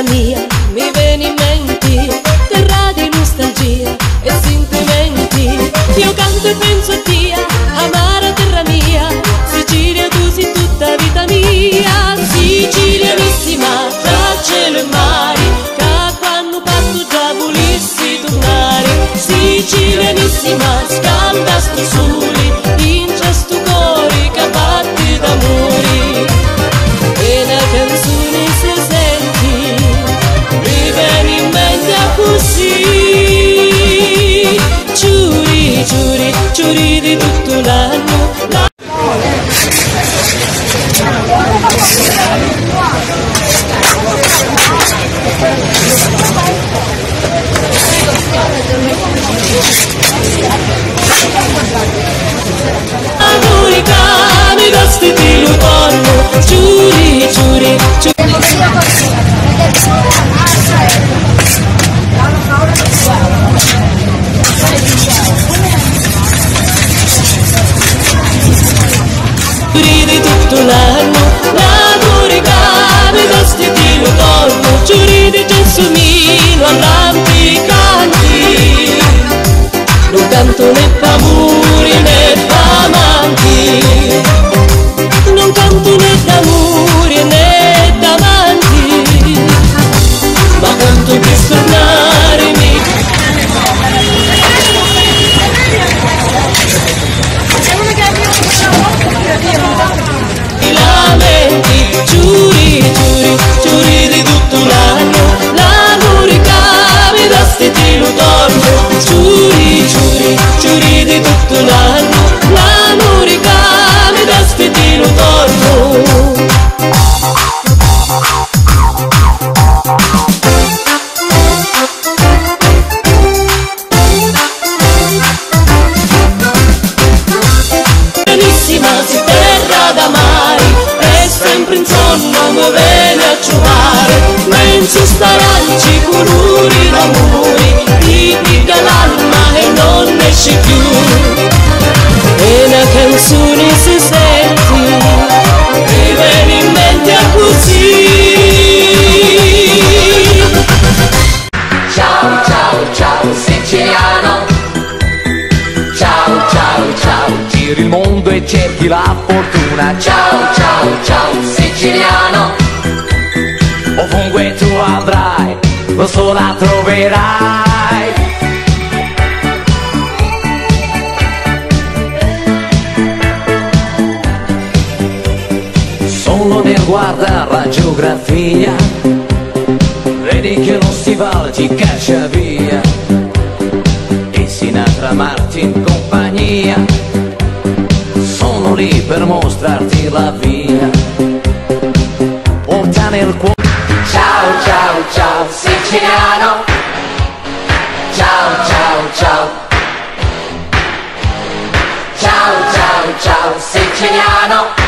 terra mia, mi viene in mente, terra di nostalgia e sentimenti. Io canto e penso a te, amara terra mia, Sicilia tu sei tutta vita mia. Sicilianissima, tra cielo e mare, che quando parto già volissi tornare. Sicilianissima, scambia sto soli, in questo cuore che batte d'amore. E una canzone si senti, mi viene in mente così. Giuri, giuri, giuri di tutto l'anno. Amore che mi dà stile l'uomo, giuri, giuri, giuri. Giuri di tutto l'anno, l'amore che mi dà stile l'uomo, giuri di gelsomino all'ampicanti. Non canto né d'amore né d'amanti, non canto né d'amore né d'amanti, ma canto per tornarmi. I lamenti, giuri, giuri, giuri di tutto l'anno, l'amore che mi dà stile d'orno. Giuri, giuri, giuri di tutto l'anno, l'amore che mi dà stile d'orno. Benissima, si terra da mare, e sempre in sonno mi viene a giocare. Penso staranci colori d'amore, ti piega l'alma e non esce più. E una canzone si senti, mi viene in mente così. Ciao, ciao, ciao siciliano, ciao, ciao, ciao, giri il mondo e cerchi la fortuna. Ciao, ciao, ciao siciliano, ovunque tu andrai, lo so la troverai. Solo nel guardare la geografia, vedi che lo stivale ti caccia via. E Sinatra, Martin, compagnia, sono lì per mostrarti la via. Porta nel cuore. Ciao, ciao, ciao siciliano, ciao, ciao, ciao, ciao, ciao, ciao siciliano.